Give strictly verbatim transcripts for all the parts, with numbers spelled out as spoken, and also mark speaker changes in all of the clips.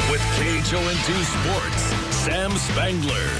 Speaker 1: With K H O N two Sports, Sam Spangler.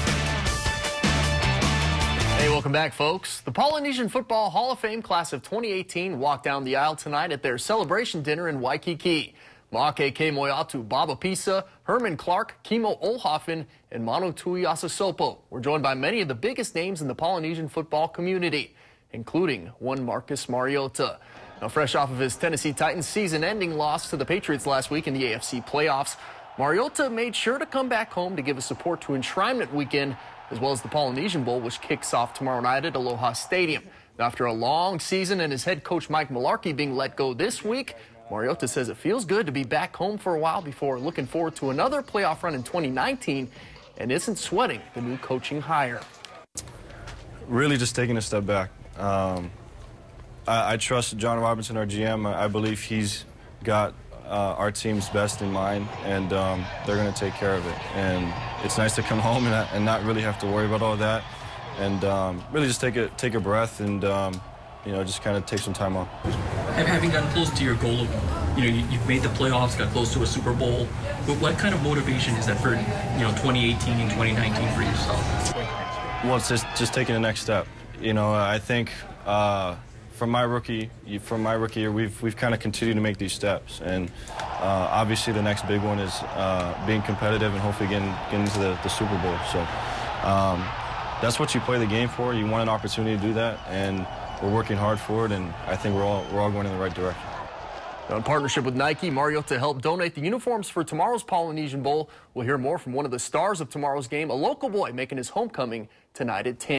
Speaker 2: Hey, welcome back, folks. The Polynesian Football Hall of Fame class of twenty eighteen walked down the aisle tonight at their celebration dinner in Waikiki. Ma'ake Moiatu Baba Pisa, Herman Clark, Kimo Olhoffen, and Manu Tuiasosopo were joined by many of the biggest names in the Polynesian football community, including one Marcus Mariota. Now, fresh off of his Tennessee Titans season-ending loss to the Patriots last week in the A F C Playoffs, Mariota made sure to come back home to give his support to Enshrinement Weekend, as well as the Polynesian Bowl, which kicks off tomorrow night at Aloha Stadium. Now, after a long season and his head coach Mike Malarkey being let go this week, Mariota says it feels good to be back home for a while before looking forward to another playoff run in twenty nineteen and isn't sweating the new coaching hire.
Speaker 3: Really just taking a step back. Um, I, I trust John Robinson, our G M. I, I believe he's got uh, our team's best in mind, and um, they're going to take care of it. And it's nice to come home and, and not really have to worry about all that, and um, really just take a, take a breath and um, you know, just kind of take some time off.
Speaker 4: Having gotten close to your goal of, you know, you, you've made the playoffs, got close to a Super Bowl, but what kind of motivation is that for, you know, twenty eighteen and twenty nineteen for yourself?
Speaker 3: Well, it's just, just taking the next step. You know, I think uh, from my rookie, from my rookie year, we've, we've kind of continued to make these steps. And uh, obviously the next big one is uh, being competitive and hopefully getting, getting into the, the Super Bowl. So um, that's what you play the game for. You want an opportunity to do that, and we're working hard for it, and I think we're all, we're all going in the right direction.
Speaker 2: Now, in partnership with Nike, Mariota helped donate the uniforms for tomorrow's Polynesian Bowl. We'll hear more from one of the stars of tomorrow's game, a local boy making his homecoming tonight at ten.